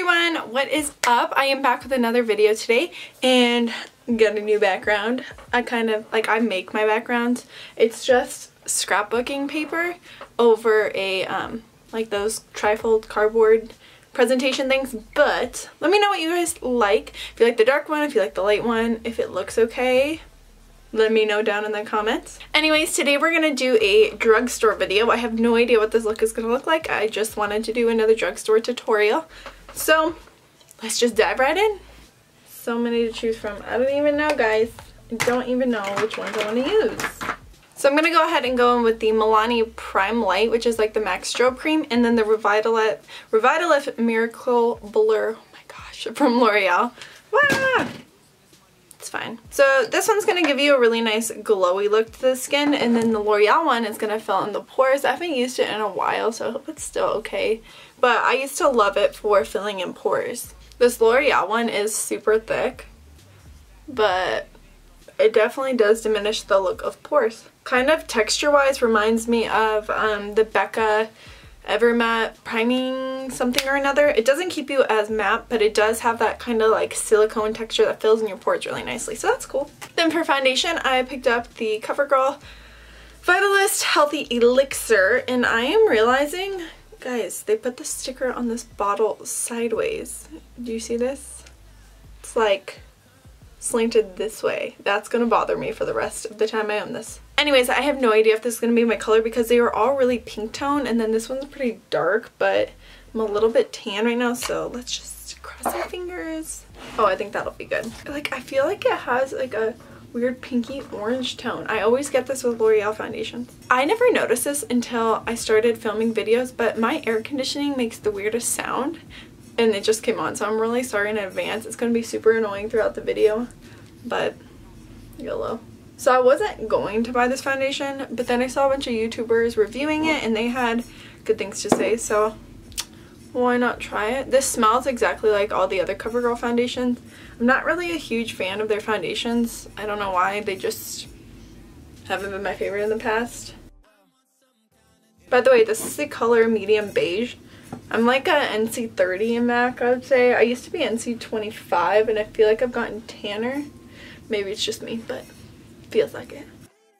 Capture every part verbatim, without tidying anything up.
everyone, what is up? I am back with another video today and got a new background. I kind of like I make my backgrounds. It's just scrapbooking paper over a um like those trifold cardboard presentation things, but let me know what you guys like. If you like the dark one, if you like the light one, if it looks okay, let me know down in the comments. Anyways, today we're gonna do a drugstore video. I have no idea what this look is gonna look like. I just wanted to do another drugstore tutorial. So let's just dive right in. So many to choose from. I don't even know, guys. I don't even know which ones I want to use. So I'm gonna go ahead and go in with the Milani Prime Light, which is like the MAC Strobe Cream, and then the Revitalift, Revitalift Miracle Blur, oh my gosh, from L'Oreal. Wow! It's fine. So this one's going to give you a really nice glowy look to the skin, and then the L'Oreal one is going to fill in the pores. I haven't used it in a while, so I hope it's still okay. But I used to love it for filling in pores. This L'Oreal one is super thick, but it definitely does diminish the look of pores. Kind of texture-wise reminds me of um, the Becca Evermatte priming something or another. It doesn't keep you as matte, but it does have that kind of like silicone texture that fills in your pores really nicely, so that's cool. Then for foundation, I picked up the CoverGirl Vitalist Healthy Elixir, and I am realizing, guys, they put the sticker on this bottle sideways. Do you see this? It's like slanted this way. That's gonna bother me for the rest of the time I own this. Anyways, I have no idea if this is going to be my color because they were all really pink tone, and then this one's pretty dark, but I'm a little bit tan right now, so let's just cross our fingers. Oh, I think that'll be good. Like, I feel like it has like a weird pinky orange tone. I always get this with L'Oreal foundations. I never noticed this until I started filming videos, but my air conditioning makes the weirdest sound, and it just came on, so I'm really sorry in advance. It's going to be super annoying throughout the video, but YOLO. So I wasn't going to buy this foundation, but then I saw a bunch of YouTubers reviewing it and they had good things to say, so why not try it? This smells exactly like all the other CoverGirl foundations. I'm not really a huge fan of their foundations. I don't know why, they just haven't been my favorite in the past. By the way, this is the color medium beige. I'm like a N C thirty in MAC, I would say. I used to be N C twenty-five and I feel like I've gotten tanner. Maybe it's just me, but feels like it.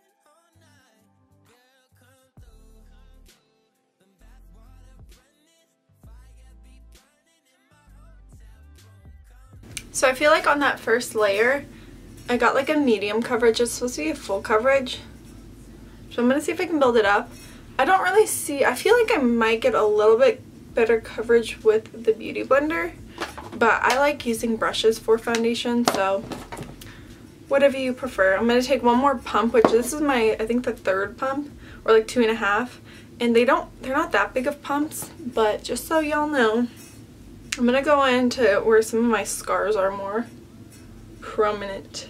So I feel like on that first layer, I got like a medium coverage. It's supposed to be a full coverage. So I'm gonna see if I can build it up. I don't really see, I feel like I might get a little bit better coverage with the Beauty Blender, but I like using brushes for foundation, so whatever you prefer. I'm going to take one more pump, which this is my, I think the third pump, or like two and a half. And they don't, they're not that big of pumps, but just so y'all know, I'm going to go into where some of my scars are more prominent.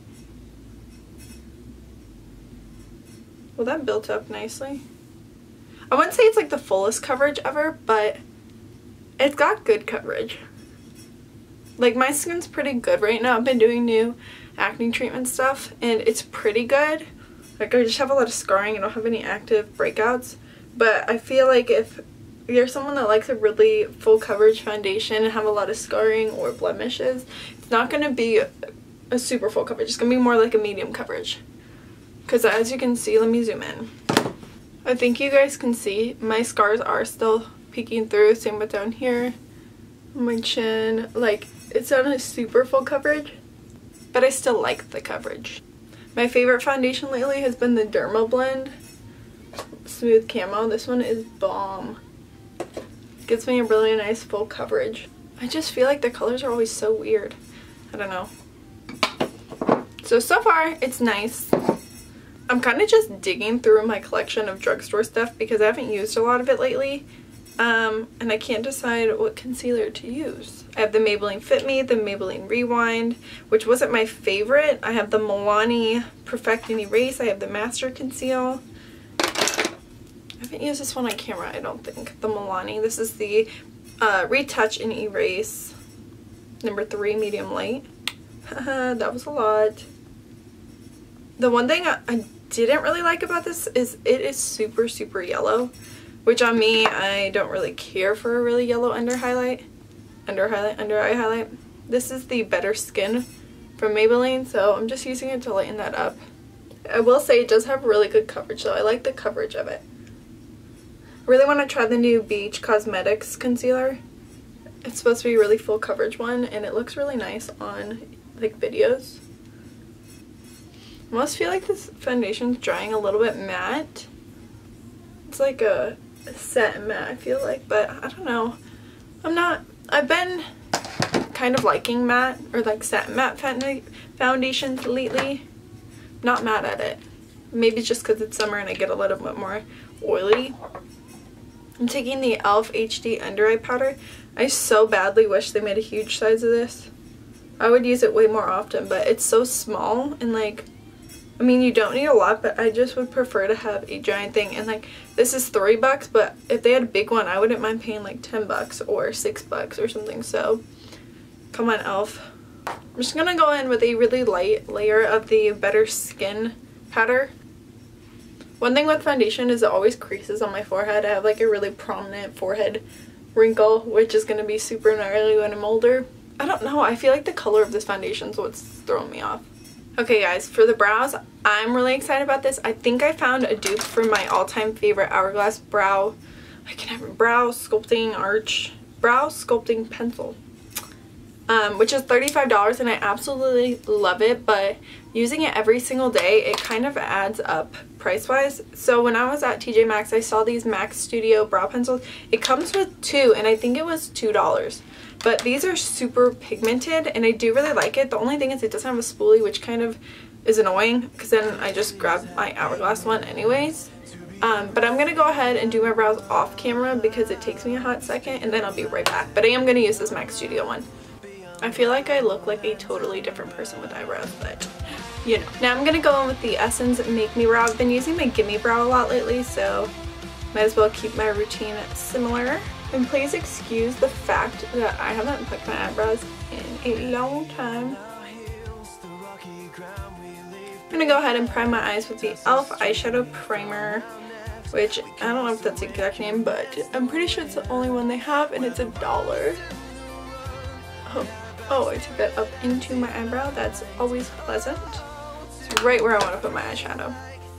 Well, that built up nicely. I wouldn't say it's like the fullest coverage ever, but it's got good coverage. Like, my skin's pretty good right now. I've been doing new acne treatment stuff and it's pretty good. Like, I just have a lot of scarring. I don't have any active breakouts, but I feel like if you're someone that likes a really full coverage foundation and have a lot of scarring or blemishes, it's not going to be a super full coverage. It's going to be more like a medium coverage, because as you can see, let me zoom in. I think you guys can see my scars are still peeking through. Same with down here, my chin. Like, it's not a super full coverage, but I still like the coverage. My favorite foundation lately has been the Derma Blend Smooth Camo. This one is bomb. Gives me a really nice full coverage. I just feel like the colors are always so weird. I don't know. So, so far, it's nice. I'm kind of just digging through my collection of drugstore stuff because I haven't used a lot of it lately. Um, and I can't decide what concealer to use. I have the Maybelline Fit Me, the Maybelline Rewind, which wasn't my favorite. I have the Milani Perfect and Erase. I have the Master Conceal. I haven't used this one on camera, I don't think. The Milani. This is the uh, Retouch and Erase number three, medium light. That was a lot. The one thing I, I didn't really like about this is it is super, super yellow. Which on me, I don't really care for a really yellow under highlight. under highlight, under eye highlight. This is the Better Skin from Maybelline, so I'm just using it to lighten that up. I will say it does have really good coverage, so I like the coverage of it. I really want to try the new Beach Cosmetics concealer. It's supposed to be a really full coverage one, and it looks really nice on like videos. I almost feel like this foundation's drying a little bit matte. It's like a, a satin matte, I feel like, but I don't know. I'm not, I've been kind of liking matte or like satin matte foundations lately. Not mad at it. Maybe just because it's summer and I get a little bit more oily. I'm taking the e l f H D Under Eye Powder. I so badly wish they made a huge size of this. I would use it way more often, but it's so small and like, I mean, you don't need a lot, but I just would prefer to have a giant thing. And like, this is three bucks, but if they had a big one, I wouldn't mind paying like ten bucks or six bucks or something. So, come on, e l f. I'm just gonna go in with a really light layer of the Better Skin powder. One thing with foundation is it always creases on my forehead. I have like a really prominent forehead wrinkle, which is gonna be super gnarly when I'm older. I don't know, I feel like the color of this foundation is what's throwing me off. Okay guys, for the brows, I'm really excited about this. I think I found a dupe for my all-time favorite Hourglass brow, I can have a brow sculpting arch, brow sculpting pencil. Um, which is thirty-five dollars, and I absolutely love it, but using it every single day, it kind of adds up price-wise. So when I was at T J Maxx, I saw these Max Studio brow pencils. It comes with two, and I think it was two dollars. But these are super pigmented, and I do really like it. The only thing is it doesn't have a spoolie, which kind of is annoying, because then I just grab my Hourglass one anyways. Um, but I'm going to go ahead and do my brows off camera because it takes me a hot second, and then I'll be right back. But I am going to use this Max Studio one. I feel like I look like a totally different person with eyebrows, but you know. Now I'm going to go in with the Essence Make Me Brow. I've been using my Gimme Brow a lot lately, so might as well keep my routine similar. And please excuse the fact that I haven't plucked my eyebrows in a long time. I'm going to go ahead and prime my eyes with the e l f eyeshadow primer, which I don't know if that's the exact name, but I'm pretty sure it's the only one they have, and it's a dollar. Oh. Oh, I took that up into my eyebrow. That's always pleasant. It's right where I want to put my eyeshadow.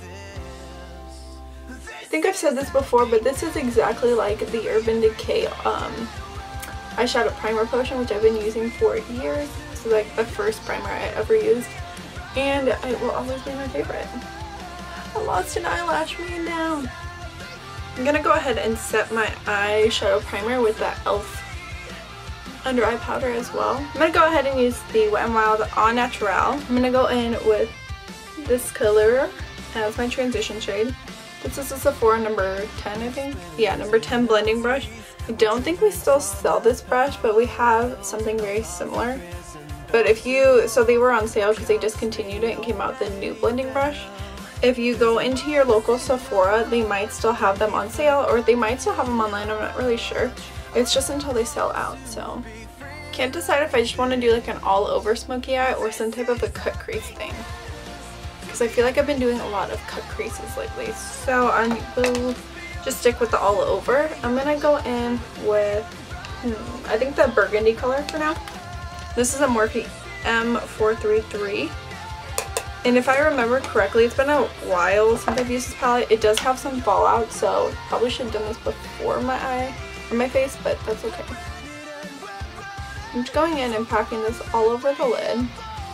I think I've said this before, but this is exactly like the Urban Decay um, eyeshadow primer potion, which I've been using for years. This is like the first primer I ever used, and it will always be my favorite. I lost an eyelash laying down. I'm gonna go ahead and set my eyeshadow primer with that e l f under eye powder as well. I'm going to go ahead and use the Wet n Wild Au Naturel. I'm going to go in with this color as my transition shade. This is a Sephora number ten, I think. Yeah, number ten blending brush. I don't think we still sell this brush, but we have something very similar. But if you, so they were on sale because they discontinued it and came out with a new blending brush. If you go into your local Sephora, they might still have them on sale, or they might still have them online, I'm not really sure. It's just until they sell out, so can't decide if I just want to do like an all over smoky eye or some type of a cut crease thing, because I feel like I've been doing a lot of cut creases lately. So I will just stick with the all over. I'm gonna go in with hmm, I think the burgundy color for now. This is a Morphe M four thirty-three, and if I remember correctly, it's been a while since I've used this palette. It does have some fallout, so probably should have done this before my eye or my face, but that's okay. I'm just going in and packing this all over the lid.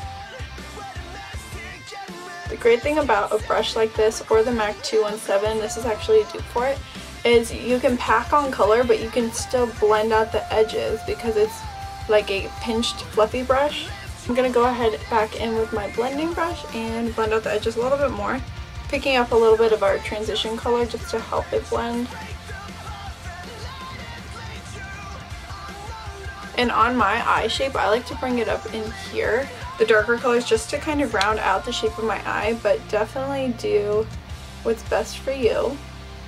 The great thing about a brush like this, or the MAC two one seven, this is actually a dupe for it, is you can pack on color, but you can still blend out the edges because it's like a pinched fluffy brush. I'm going to go ahead back in with my blending brush and blend out the edges a little bit more, picking up a little bit of our transition color just to help it blend. And on my eye shape, I like to bring it up in here, the darker colors, just to kind of round out the shape of my eye, but definitely do what's best for you.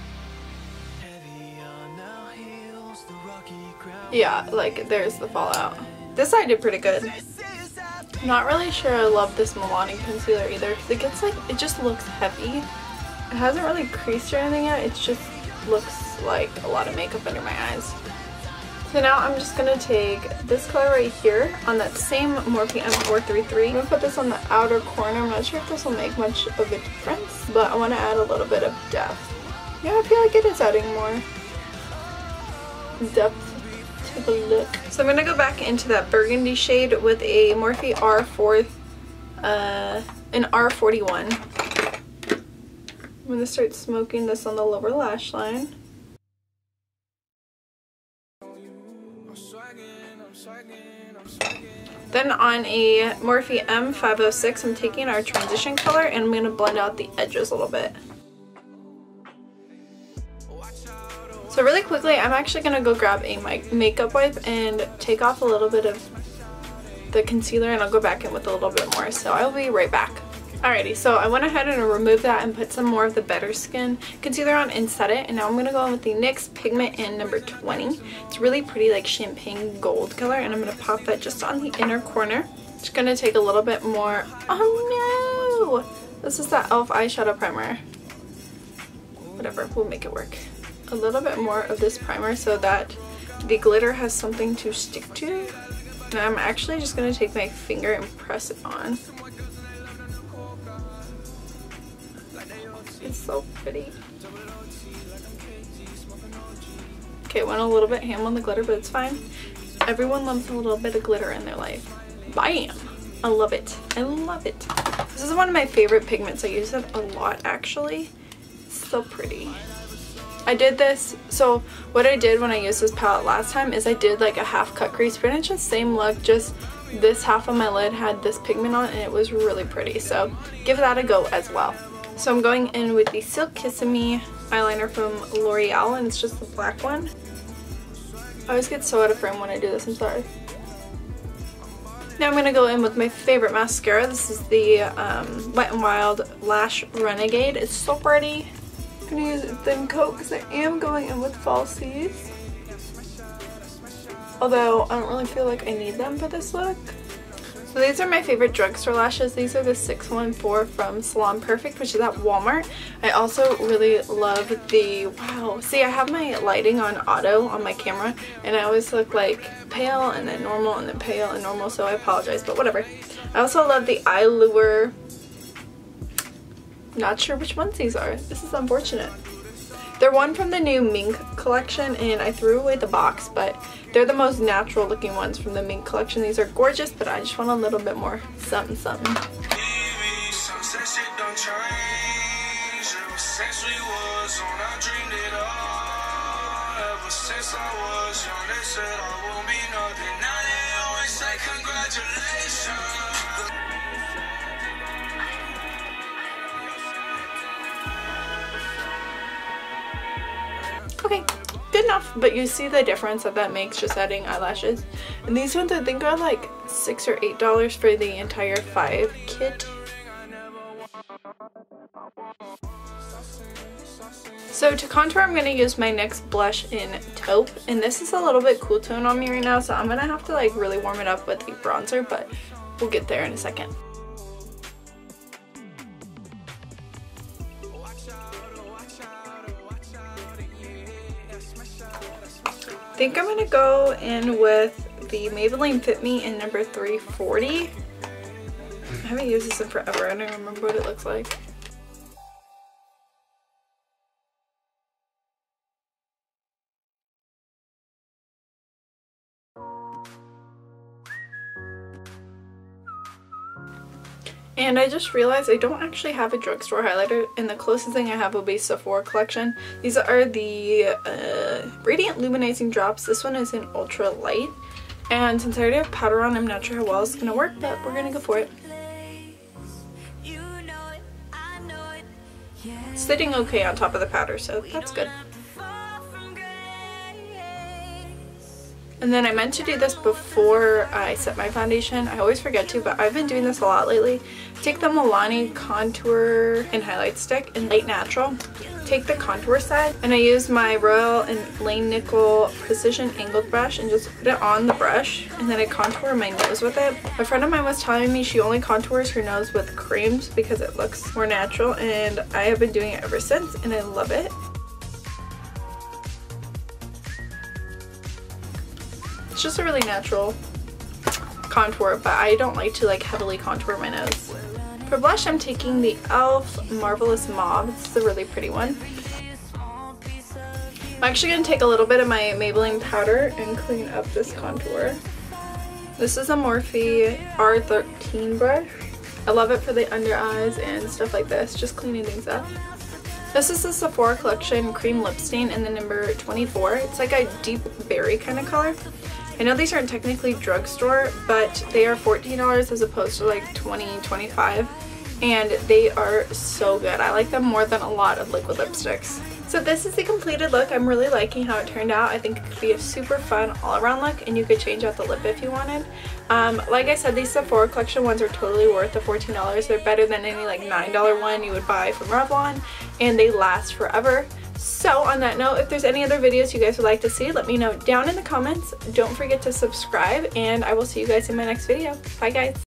Yeah, like there's the fallout. This eye did pretty good. Not really sure I love this Milani concealer either, because it gets like, it just looks heavy. It hasn't really creased or anything yet, it just looks like a lot of makeup under my eyes. So now I'm just going to take this color right here on that same Morphe M four thirty-three. I'm going to put this on the outer corner. I'm not sure if this will make much of a difference, but I want to add a little bit of depth. Yeah, I feel like it is adding more depth to the look. So I'm going to go back into that burgundy shade with a Morphe R four, uh, an R forty-one. I'm going to start smoking this on the lower lash line. Then on a Morphe M five oh six, I'm taking our transition color and I'm going to blend out the edges a little bit. So really quickly, I'm actually going to go grab a makeup wipe and take off a little bit of the concealer, and I'll go back in with a little bit more. So I'll be right back. Alrighty, so I went ahead and removed that and put some more of the Better Skin concealer on and set it. And now I'm going to go in with the N Y X Pigment in number twenty. It's really pretty, like champagne gold color, and I'm going to pop that just on the inner corner. Just going to take a little bit more. Oh no! This is that e l f eyeshadow primer. Whatever, we'll make it work. A little bit more of this primer so that the glitter has something to stick to. And I'm actually just going to take my finger and press it on. It's so pretty. Okay, went a little bit ham on the glitter, but it's fine. Everyone loves a little bit of glitter in their life. Bam! I love it. I love it. This is one of my favorite pigments. I use it a lot, actually. It's so pretty. I did this, so what I did when I used this palette last time is I did like a half cut crease finish, just same look, just this half of my lid had this pigment on and it was really pretty, so give that a go as well. So I'm going in with the Silk Kiss-A-Me eyeliner from L'Oreal, and it's just the black one. I always get so out of frame when I do this, I'm sorry. Now I'm going to go in with my favorite mascara. This is the um, Wet n Wild Lash Renegade. It's so pretty. I'm going to use a thin coat because I am going in with falsies. Although I don't really feel like I need them for this look. So these are my favorite drugstore lashes. These are the six one four from Salon Perfect, which is at Walmart. I also really love the, wow, see, I have my lighting on auto on my camera and I always look like pale and then normal and then pale and normal, so I apologize, but whatever. I also love the Eye Lure. Not sure which ones these are. This is unfortunate. They're one from the new Mink collection, and I threw away the box, but they're the most natural looking ones from the Mink collection. These are gorgeous, but I just want a little bit more something something. Okay, good enough, but you see the difference that that makes just adding eyelashes. And these ones I think are like six or eight dollars for the entire five kit. So to contour, I'm going to use my N Y X blush in Taupe, and this is a little bit cool tone on me right now, so I'm going to have to like really warm it up with the bronzer, but we'll get there in a second. I think I'm going to go in with the Maybelline Fit Me in number three forty. I haven't used this in forever. I don't remember what it looks like. And I just realized I don't actually have a drugstore highlighter, and the closest thing I have will be Sephora collection. These are the uh, Radiant Luminizing Drops. This one is in Ultra Light. And since I already have powder on, I'm not sure how well it's going to work, but we're going to go for it. It's sitting okay on top of the powder, so that's good. And then I meant to do this before I set my foundation. I always forget to, but I've been doing this a lot lately. Take the Milani Contour and Highlight Stick in Light Natural. Take the contour side, and I use my Royal and Langnickel Precision Angled Brush and just put it on the brush, and then I contour my nose with it. A friend of mine was telling me she only contours her nose with creams because it looks more natural, and I have been doing it ever since, and I love it. It's just a really natural contour, but I don't like to like heavily contour my nose. For blush, I'm taking the e l f Marvelous Mauve. This is a really pretty one. I'm actually going to take a little bit of my Maybelline powder and clean up this contour. This is a Morphe R thirteen brush. I love it for the under eyes and stuff like this, just cleaning things up. This is the Sephora Collection Cream Lip Stain in the number twenty-four. It's like a deep berry kind of color. I know these aren't technically drugstore, but they are fourteen dollars as opposed to like twenty, twenty-five, and they are so good. I like them more than a lot of liquid lipsticks. So this is the completed look. I'm really liking how it turned out. I think it could be a super fun all-around look, and you could change out the lip if you wanted. Um, like I said, these Sephora Collection ones are totally worth the fourteen dollars. They're better than any like nine dollar one you would buy from Revlon, and they last forever. So on that note, if there's any other videos you guys would like to see, let me know down in the comments. Don't forget to subscribe, and I will see you guys in my next video. Bye guys!